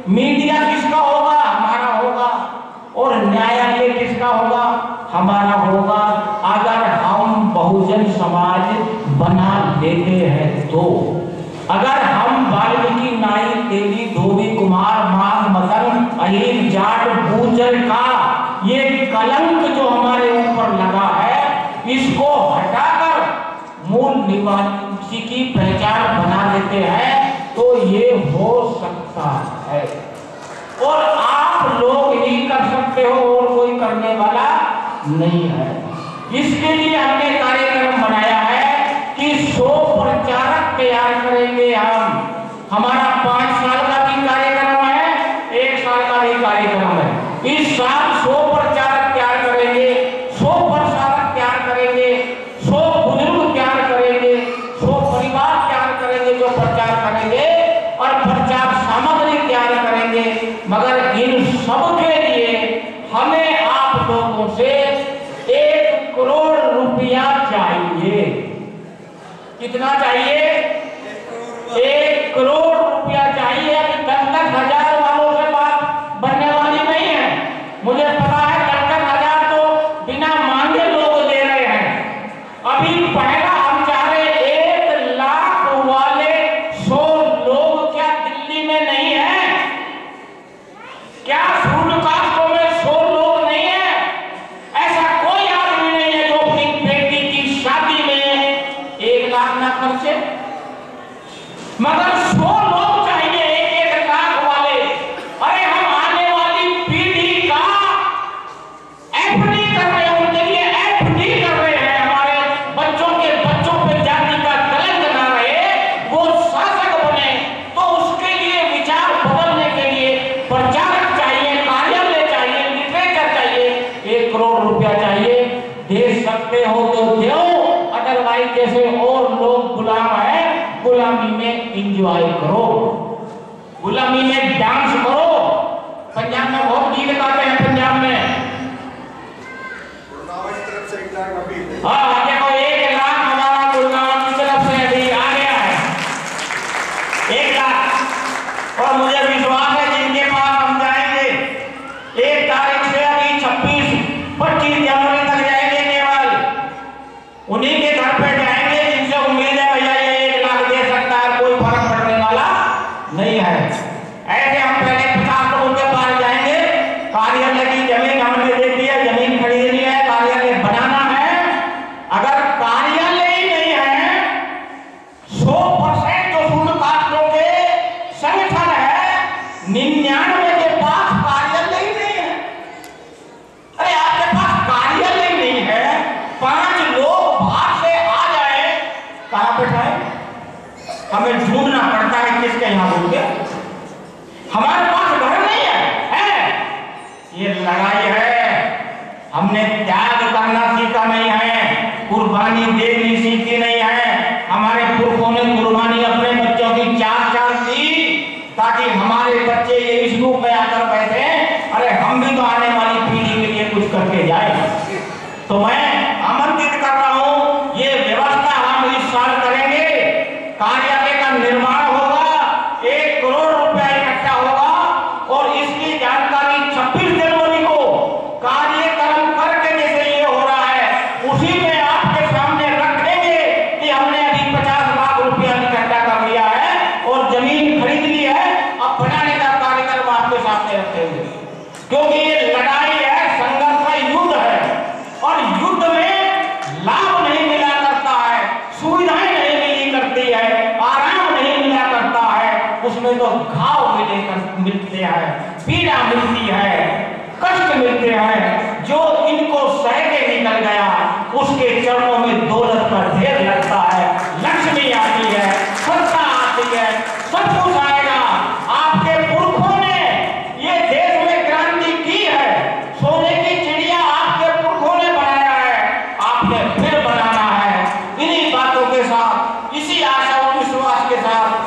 Media किसका होगा? हमारा होगा। और न्यायालय किसका होगा? हमारा होगा। अगर हम बहुजन समाज बना लेते हैं तो, अगर हम वाल्मीकि, नाई, तेली, धोबी, कुमार, माघ, मदन, अहीर, जाट, गुर्जर का ये कलंक जो हमारे ऊपर लगा है, इसको हटाकर मूल निवासी की पहचान बना देते हैं तो ये हो सकता है। और आप लोग ही कर सकते हो, और कोई करने वाला नहीं है। इसके लिए हमने कार्यक्रम बनाया है कि 100 प्रचारक तैयार करेंगे हम। हमारा 5 साल का भी कार्यक्रम है, 1 साल का भी कार्यक्रम है। इस साल 100 प्रचारक तैयार करेंगे, 100 प्रसारक तैयार करेंगे, 100 बुजुर्ग तैयार करेंगे, 100 परिवार तैयार करेंगे जो प्रचार करेंगे, और प्रचार सामग्री तैयार करेंगे। मगर इन सब के लिए हमें आप लोगों से 1 करोड़ रुपया चाहिए। कितना चाहिए? 1 करोड़ रुपया चाहिए। अभी 10-10 हजार वालों से बात बनने वाली नहीं है। मुझे पता है 10-10 हजार तो बिना मांगे लोग दे रहे हैं। अभी पहला हम चाह रहे 1 लाख वाले 100 लोग क्या दिल्ली में नहीं है? क्या सूर्यकांतों में 100 लोग नहीं है? ऐसा कोई आदमी नहीं है जो अपनी बेटी की शादी में 1 लाख ना खर्चे। मगर 100 लोग चाहिए, 1-1 लाख वाले। अरे हम आने वाली पीढ़ी का एफडी कर रहे हैं, उनके लिए एफडी कर रहे हैं। हमारे बच्चों के बच्चों पे जाति का कलंक ना रहे, वो शासक बने। तो उसके लिए विचार बदलने के लिए प्रचारक चाहिए, कार्यालय चाहिए, लिटरेचर चाहिए। 1 करोड़ रुपया चाहिए। दे सकते हो तो दो, अदरवाइज जैसे और लोग गुलाम है, गुलामी में एंजॉय करो, गुलामी में डांस करो। पंजाब में बहुत गीत गाते हैं, पंजाब में। हाँ देखो, 1 लाख हमारा गुरुनाम की तरफ से अभी आ गया है, 1 लाख। और मुझे विश्वास है जिनके पास हम जाएंगे 1 तारीख से, अभी 26-25 जनवरी तक जाएंगे, केवल उन्हीं के घर पे जाएंगे जिनसे उम्मीद है भैया ये 1 लाख दे सकता है, कोई फर्क पड़ने वाला नहीं है। ऐसे हम पहले 50 लोगों के पास जाएंगे। कार्यालय की जमीन हमने देखी है, जमीन खरीदनी है, कार्यालय बनाना है। अगर कार्यालय ही नहीं है, 100% जो सूर्यकांतों के संगठन है, 99 के पास कार्यालय ही नहीं है। अरे आपके पास कार्यालय नहीं है, 5 लोग बाहर से आ जाए, कहां बैठाए? हमें ढूंढना पड़ता है किसके यहां बोल के। हमारे पास घर नहीं है। ये लड़ाई है। हमने त्याग करना सीखा नहीं है, कुर्बानी देनी सीखी नहीं है। हमारे पुरखों ने कुर्बानी अपने बच्चों की 4-4 दी ताकि हमारे बच्चे ये इस रूप में आकर बैठे, अरे हम भी तो आने वाली पीढ़ी के लिए कुछ करके जाए। तो मैं आमंत्रित कर रहा हूं, ये व्यवस्था हम इस साल करेंगे। कार्यालय का निर्माण होगा, 1 करोड़ रुपया इकट्ठा होगा, और इसकी जानकारी 26 जनवरी को कार्यक्रम करके जैसे ये हो रहा है, उसी में आपके सामने रखेंगे कि हमने अभी 50 लाख रुपया इकट्ठा कर लिया है और जमीन खरीद ली है। अब बनाने का कार्यक्रम आपके सामने रखेंगे, क्योंकि ये लड़ाई है, संघर्ष है, युद्ध है। और युद्ध में लाभ नहीं मिला करता है, सुविधाएं नहीं मिली करती है, आराम नहीं मिला करता है, उसमें तो घाव मिलते हैं, पीड़ा मिलती है, कष्ट मिलते हैं। जो इनको सह के निकल गया, उसके चरणों में दौलत का ढेर लगता है, लक्ष्मी आती है, सत्ता आती है, सब कुछ आएगा। आपके पुरखों ने ये देश में क्रांति की है, सोने की चिड़िया आपके पुरखों ने बनाया है, आपने फिर बनाना है। इन्हीं बातों के साथ, इसी आशा और विश्वास के साथ